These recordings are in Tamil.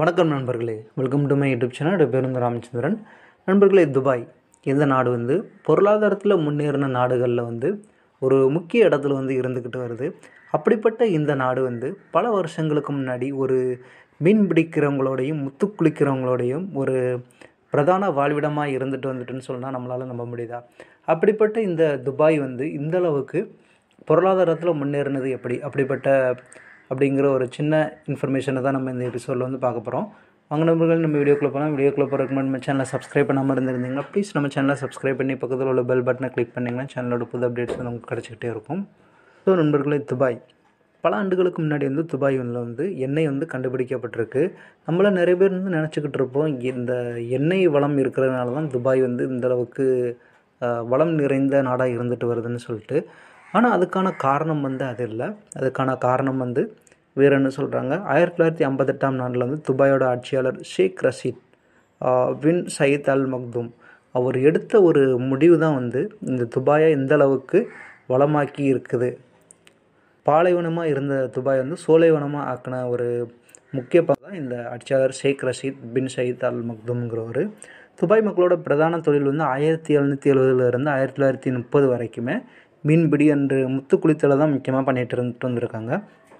வணக்கம் நண்பர்களே, welcome to my YouTube channel. என்னோட பேர் வந்து ராமச்சந்திரன். நண்பர்களே, துபாய் இந்த நாடு வந்து பொருளாதாரத்தில் முன்னேறின நாடுகளில் வந்து ஒரு முக்கிய இடத்துல வந்து இருந்துக்கிட்டு வருது. அப்படிப்பட்ட இந்த நாடு வந்து பல வருஷங்களுக்கு முன்னாடி ஒரு மீன் பிடிக்கிறவங்களோடையும் முத்து குளிக்கிறவங்களோடையும் ஒரு பிரதான வாழ்விடமாக இருந்துட்டு வந்துட்டுன்னு சொன்னால் நம்மளால் நம்ப முடியுதா? அப்படிப்பட்ட இந்த துபாய் வந்து இந்த அளவுக்கு பொருளாதாரத்தில் முன்னேறினது எப்படி? அப்படிங்கிற ஒரு சின்ன இன்ஃபர்மேஷனை தான் நம்ம இந்த எபிசோடில் வந்து பார்க்க போகிறோம். வாங்க நண்பர்கள், நம்ம வீடியோக்குள்ளே போகலாம். வீடியோக்குள்ளே போகிறதுக்கு முன்னாடி நம்ம சேனலை சப்ஸ்கிரைப் பண்ணாமல் இருந்திருந்தீங்கன்னா ப்ளீஸ் நம்ம சேனலை சப்ஸ்கிரைப் பண்ணி பக்கத்தில் உள்ள பெல் பட்டனை கிளிக் பண்ணிங்கன்னா சேனலோட புது அப்டேட்ஸ் வந்து உங்களுக்கு கிடச்சிக்கிட்டே இருக்கும். ஸோ நண்பர்களே, துபாய் பல ஆண்டுகளுக்கு முன்னாடி வந்து துபாயில் வந்து எண்ணெய் வந்து கண்டுபிடிக்கப்பட்டிருக்கு. நம்மள நிறைய பேர் வந்து நினச்சிக்கிட்டு இருப்போம், இந்த எண்ணெய் வளம் இருக்கிறதுனால தான் துபாய் வந்து இந்தளவுக்கு வளம் நிறைந்த நாடாக இருந்துட்டு வருதுன்னு சொல்லிட்டு. ஆனால் அதுக்கான காரணம் வந்து அது இல்லை. அதுக்கான காரணம் வந்து வேறு என்ன சொல்கிறாங்க, 1958 வந்து துபாயோட ஆட்சியாளர் Sheikh Rashid bin Saeed Al Maktoum அவர் எடுத்த ஒரு முடிவு தான் வந்து இந்த துபாயை எந்த அளவுக்கு வளமாக்கி இருக்குது. பாலைவனமாக இருந்த துபாய் வந்து சோலைவனமாக ஆக்கின ஒரு முக்கிய பங்கு தான் இந்த ஆட்சியாளர் Sheikh Rashid bin Saeed Al மக்தூம்ங்கிறவர். துபாய் மக்களோட பிரதான தொழில் வந்து 1770 1930 வரைக்குமே மீன்பிடி அன்று முத்து குளித்தலை தான் முக்கியமாக பண்ணிட்டு வந்திருக்காங்க.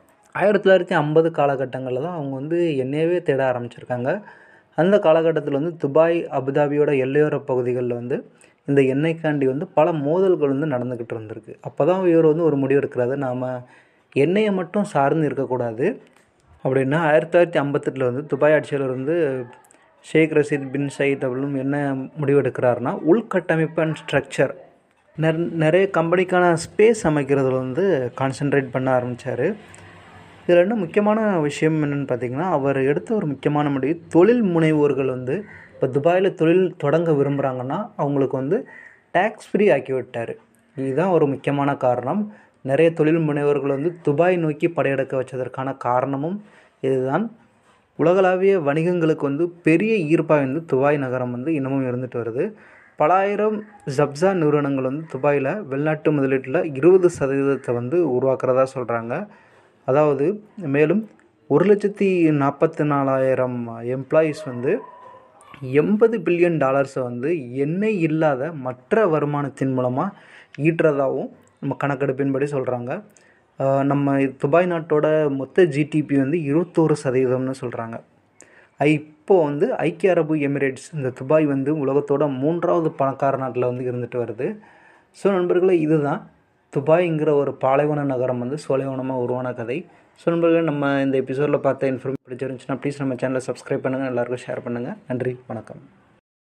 1950 காலகட்டங்களில் தான் அவங்க வந்து எண்ணெயவே தேட ஆரம்பிச்சிருக்காங்க. அந்த காலகட்டத்தில் வந்து துபாய் அபுதாபியோட எல்லையோர பகுதிகளில் வந்து இந்த எண்ணெய்க்காண்டி வந்து பல மோதல்கள் வந்து நடந்துக்கிட்டு இருந்திருக்கு. அப்போ தான் இவர் வந்து ஒரு முடிவு எடுக்கிறாரு, நாம் எண்ணெயை மட்டும் சார்ந்து இருக்கக்கூடாது அப்படின்னா. 1958 வந்து துபாய் ஆட்சியாளர் வந்து ஷேக் ரஷீத் பின் சயீத் அவர்களும் என்ன முடிவு எடுக்கிறாருன்னா, உள்கட்டமைப்பு அண்ட் ஸ்ட்ரக்சர் நிறைய கம்பெனிக்கான ஸ்பேஸ் அமைக்கிறதுல வந்து கான்சென்ட்ரேட் பண்ண ஆரம்பித்தார். இதில் என்ன முக்கியமான விஷயம் என்னென்னு பார்த்திங்கன்னா, அவர் எடுத்த ஒரு முக்கியமான முடிவு, தொழில் முனைவோர்கள் வந்து இப்போ துபாயில் தொழில் தொடங்க விரும்புகிறாங்கன்னா அவங்களுக்கு வந்து டேக்ஸ் ஃப்ரீ ஆக்கி விட்டார். இதுதான் ஒரு முக்கியமான காரணம். நிறைய தொழில் முனைவோர்கள் வந்து துபாய் நோக்கி படையெடுக்க வச்சதற்கான காரணமும் இதுதான். உலகளாவிய வணிகங்களுக்கு வந்து பெரிய ஈர்ப்பாக வந்து துபாய் நகரம் வந்து இன்னமும் இருந்துட்டு வருது. பல ஆயிரம் ஜப்ஸா நிறுவனங்கள் வந்து துபாயில் வெளிநாட்டு முதலீட்டில் 20% வந்து உருவாக்குறதா சொல்கிறாங்க. அதாவது மேலும் 1,44,000 எம்ப்ளாயீஸ் வந்து $80 பில்லியன் வந்து எண்ணெய் இல்லாத மற்ற வருமானத்தின் மூலமாக ஈட்டுறதாகவும் நம்ம கணக்கெடுப்பின்படி சொல்கிறாங்க. நம்ம துபாய் நாட்டோட மொத்த ஜிடிபி வந்து 21% சொல்கிறாங்க. இப்போது வந்து ஐக்கிய அரபு எமிரேட்ஸ், இந்த துபாய் வந்து உலகத்தோட 3வது பணக்கார நாட்டில் வந்து இருந்துட்டு வருது. ஸோ நண்பர்களே, இதுதான் துபாய்ங்கிற ஒரு பாலைவன நகரம் வந்து சோலைவனமாக உருவான கதை. ஸோ நண்பர்களே, நம்ம இந்த எபிசோடில் பார்த்த இன்ஃபர்மேஷன் பிடிச்சிருந்துச்சுன்னா ப்ளீஸ் நம்ம சேனலை சப்ஸ்கிரைப் பண்ணுங்கள், எல்லாருக்கும் ஷேர் பண்ணுங்கள். நன்றி, வணக்கம்.